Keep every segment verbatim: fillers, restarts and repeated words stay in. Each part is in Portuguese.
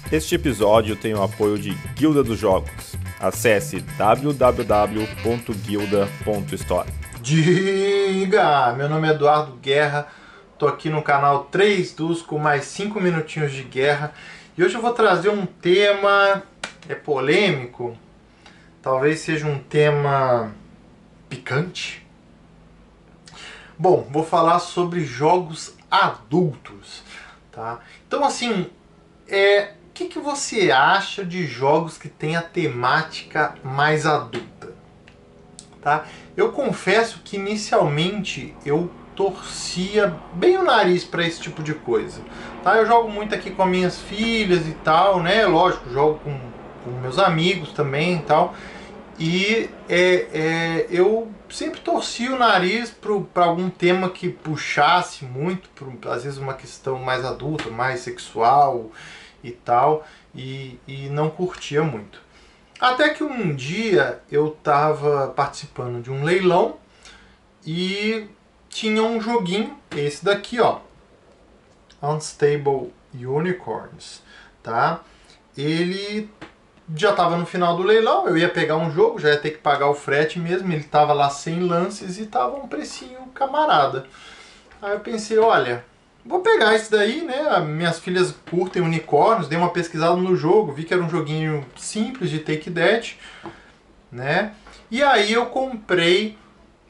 Este episódio tem o apoio de Guilda dos Jogos. Acesse w w w ponto guilda ponto store. Diga! Meu nome é Eduardo Guerra, tô aqui no canal três dos com mais cinco minutinhos de guerra e hoje eu vou trazer um tema é polêmico, talvez seja um tema picante. Bom, vou falar sobre jogos adultos, tá? Então assim, é, o que, que você acha de jogos que tem a temática mais adulta? Tá? Eu confesso que inicialmente eu torcia bem o nariz para esse tipo de coisa. Tá? Eu jogo muito aqui com as minhas filhas e tal, né? Lógico, jogo com, com meus amigos também e tal. E é, é, eu sempre torcia o nariz para algum tema que puxasse muito, pro, às vezes uma questão mais adulta, mais sexual e tal, e, e não curtia muito. Até que um dia eu estava participando de um leilão e tinha um joguinho, esse daqui, ó, Unstable Unicorns, tá? Ele já estava no final do leilão, eu ia pegar um jogo, já ia ter que pagar o frete mesmo, ele estava lá cem lances e estava um precinho camarada. Aí eu pensei, olha, vou pegar esse daí, né? Minhas filhas curtem unicórnios, dei uma pesquisada no jogo, vi que era um joguinho simples de Take That, né? E aí eu comprei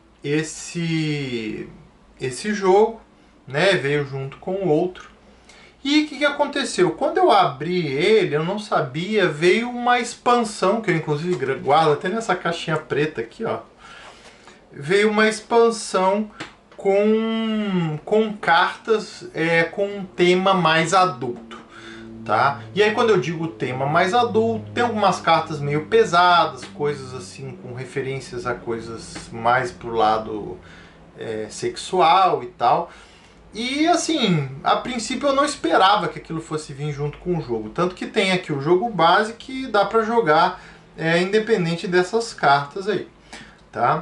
esse esse jogo, né? Veio junto com o outro. E o que, que aconteceu? Quando eu abri ele, eu não sabia, veio uma expansão, que eu inclusive guardo até nessa caixinha preta aqui, ó. Veio uma expansão com, com cartas é, com um tema mais adulto, tá? E aí quando eu digo tema mais adulto, tem algumas cartas meio pesadas, coisas assim com referências a coisas mais pro lado é, sexual e tal. E assim, a princípio eu não esperava que aquilo fosse vir junto com o jogo. Tanto que tem aqui o jogo base que dá pra jogar é, independente dessas cartas aí, tá?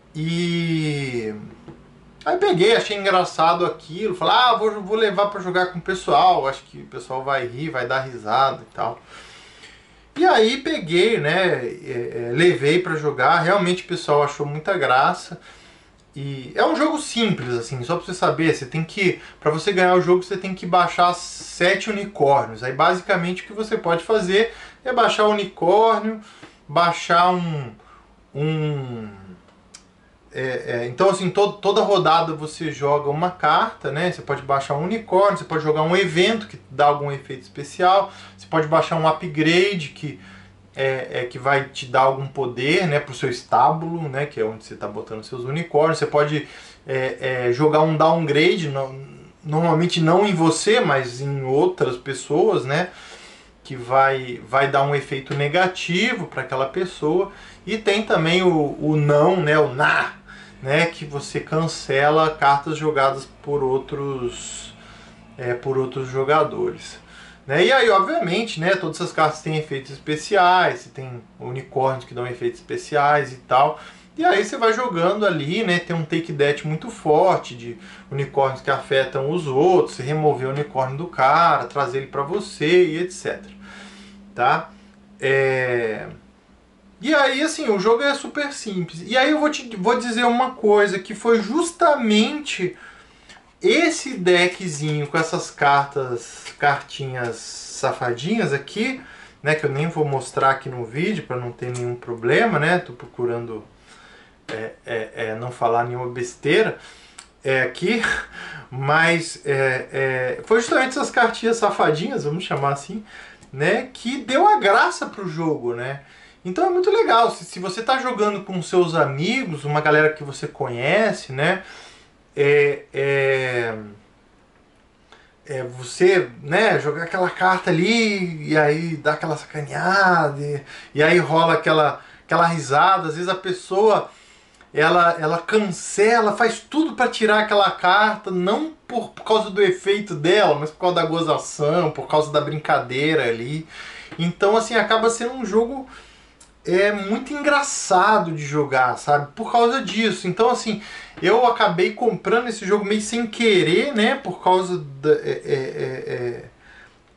E aí peguei, achei engraçado aquilo, falei, ah, vou, vou levar pra jogar com o pessoal, acho que o pessoal vai rir, vai dar risada e tal. E aí peguei, né, é, é, levei pra jogar, realmente o pessoal achou muita graça. E é um jogo simples, assim, só pra você saber, você tem que, pra você ganhar o jogo, você tem que baixar sete unicórnios. Aí basicamente o que você pode fazer é baixar o unicórnio, baixar um... um é, é, então assim, to, toda rodada você joga uma carta, né? Você pode baixar um unicórnio, você pode jogar um evento que dá algum efeito especial, você pode baixar um upgrade que... É, é, que vai te dar algum poder, né, para o seu estábulo, né, que é onde você está botando seus unicórnios. Você pode é, é, jogar um downgrade, no, normalmente não em você, mas em outras pessoas, né, que vai, vai dar um efeito negativo para aquela pessoa. E tem também o, o não, né, o na, né, que você cancela cartas jogadas por outros, é, por outros jogadores. Né? E aí, obviamente, né, todas essas cartas têm efeitos especiais, tem unicórnios que dão efeitos especiais e tal. E aí você vai jogando ali, né, tem um take that muito forte de unicórnios que afetam os outros, você remover o unicórnio do cara, trazer ele para você e etcétera. Tá? É... E aí, assim, o jogo é super simples. E aí eu vou te vou dizer uma coisa, que foi justamente... esse deckzinho com essas cartas, cartinhas safadinhas aqui, né, que eu nem vou mostrar aqui no vídeo para não ter nenhum problema, né, tô procurando é, é, é, não falar nenhuma besteira é, aqui, mas é, é, foi justamente essas cartinhas safadinhas, vamos chamar assim, né, que deu a graça pro jogo, né. Então é muito legal, se, se você tá jogando com seus amigos, uma galera que você conhece, né, É, é, é você, né, jogar aquela carta ali e aí dá aquela sacaneada e, e aí rola aquela, aquela risada. Às vezes a pessoa ela, ela cancela, faz tudo para tirar aquela carta, não por, por causa do efeito dela, mas por causa da gozação, por causa da brincadeira ali. Então assim, acaba sendo um jogo é muito engraçado de jogar, sabe? Por causa disso. Então, assim, eu acabei comprando esse jogo meio sem querer, né? Por causa da... É, é, é,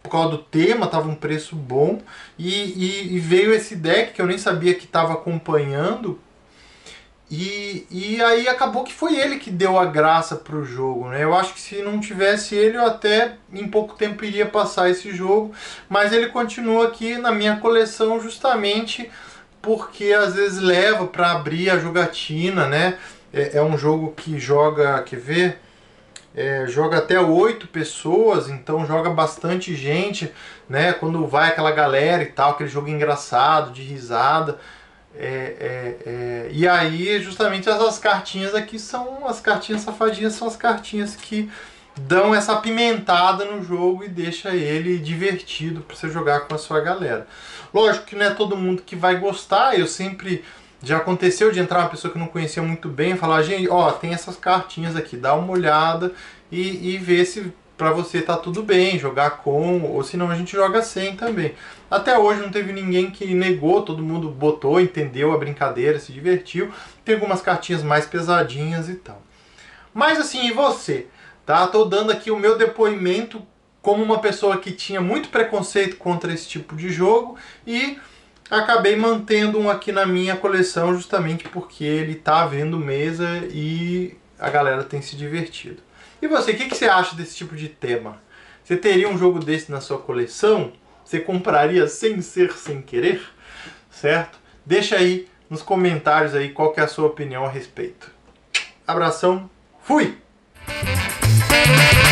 por causa do tema, tava um preço bom, e, e, e veio esse deck que eu nem sabia que estava acompanhando, e, e aí acabou que foi ele que deu a graça pro jogo, né? Eu acho que se não tivesse ele, eu até em pouco tempo iria passar esse jogo, mas ele continua aqui na minha coleção justamente porque às vezes leva para abrir a jogatina, né? É, é um jogo que joga, quer ver? É, joga até oito pessoas, então joga bastante gente, né? Quando vai aquela galera e tal, aquele jogo engraçado, de risada. É, é, é, e aí, justamente essas cartinhas aqui são as cartinhas safadinhas, são as cartinhas que dão essa apimentada no jogo e deixa ele divertido para você jogar com a sua galera. Lógico que não é todo mundo que vai gostar, eu sempre... Já aconteceu de entrar uma pessoa que não conhecia muito bem e falar, gente, ó, tem essas cartinhas aqui, dá uma olhada e, e vê se pra você tá tudo bem, jogar com, ou senão a gente joga sem também. Até hoje não teve ninguém que negou, todo mundo botou, entendeu a brincadeira, se divertiu. Tem algumas cartinhas mais pesadinhas e tal. Mas assim, e você? Tá? Tô dando aqui o meu depoimento como uma pessoa que tinha muito preconceito contra esse tipo de jogo e... acabei mantendo um aqui na minha coleção justamente porque ele tá vendo mesa e a galera tem se divertido. E você, o que, que você acha desse tipo de tema? Você teria um jogo desse na sua coleção? Você compraria sem ser sem querer? Certo? Deixa aí nos comentários aí qual que é a sua opinião a respeito. Abração, fui!